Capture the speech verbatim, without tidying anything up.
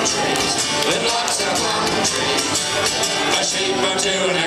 trees, with lots of palm trees. A sheep or two and